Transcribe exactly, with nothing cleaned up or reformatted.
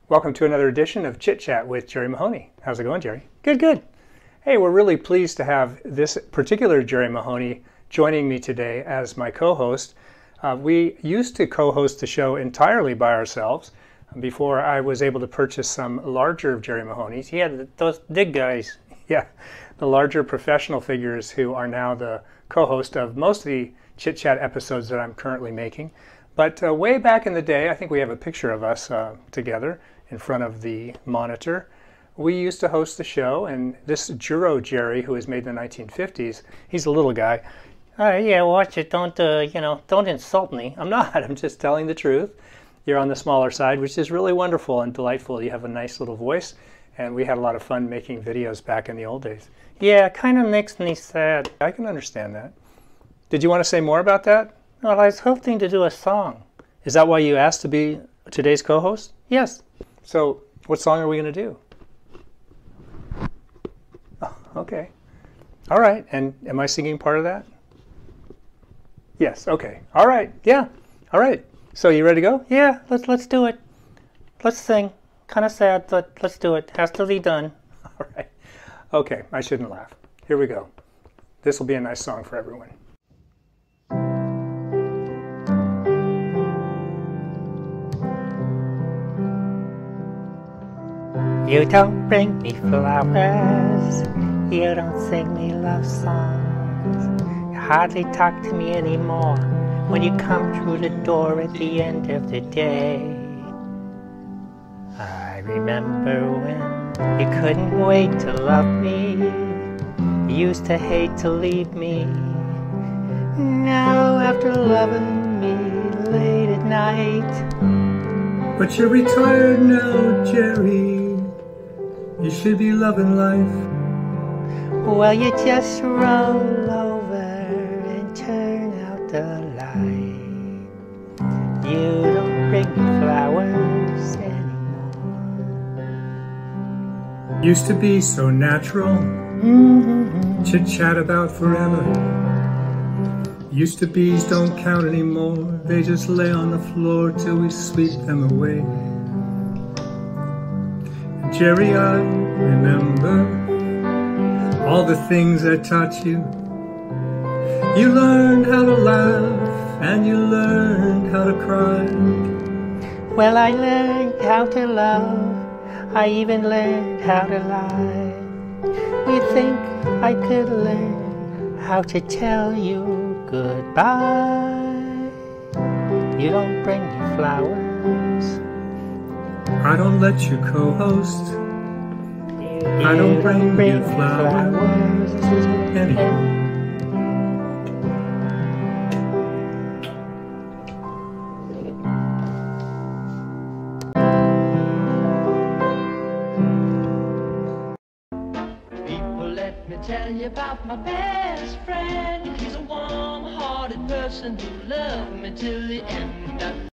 Welcome to another edition of Chit Chat with Jerry Mahoney. How's it going, Jerry? Good, good. Hey, we're really pleased to have this particular Jerry Mahoney joining me today as my co-host. Uh, we used to co-host the show entirely by ourselves before I was able to purchase some larger Jerry Mahonies. He had those big guys, yeah, the larger professional figures who are now the co-host of most of the Chit Chat episodes that I'm currently making. But uh, way back in the day, I think we have a picture of us uh, together in front of the monitor. We used to host the show, and this Juro Jerry, who was made in the nineteen fifties, he's a little guy. Uh, yeah, watch it. Don't, uh, you know, don't insult me. I'm not. I'm just telling the truth. You're on the smaller side, which is really wonderful and delightful. You have a nice little voice, and we had a lot of fun making videos back in the old days. Yeah, kind of makes me sad. I can understand that. Did you want to say more about that? Well, I was hoping to do a song. Is that why you asked to be today's co-host? Yes. So, what song are we going to do? Oh, okay. All right. And am I singing part of that? Yes. Okay. All right. Yeah. All right. So, you ready to go? Yeah. Let's let's do it. Let's sing. Kind of sad, but let's do it. Has to be done. All right. Okay. I shouldn't laugh. Here we go. This will be a nice song for everyone. You don't bring me flowers, you don't sing me love songs, you hardly talk to me anymore when you come through the door at the end of the day. I remember when you couldn't wait to love me, you used to hate to leave me. Now after loving me late at night, but you're retired now, Jerry. You should be loving life. Well, you just roll over and turn out the light. You don't bring me flowers anymore. Used to be so natural, mm-hmm. Chit-chat about forever. Used to be's don't count anymore. They just lay on the floor till we sweep them away. Jerry, I remember all the things I taught you. You learned how to laugh and you learned how to cry. Well, I learned how to love, I even learned how to lie. We think I could learn how to tell you goodbye. You don't bring me flowers, I don't let you co-host. I don't bring, bring you flowers, flowers anymore. People, let me tell you about my best friend. He's a warm-hearted person who loved me till the end of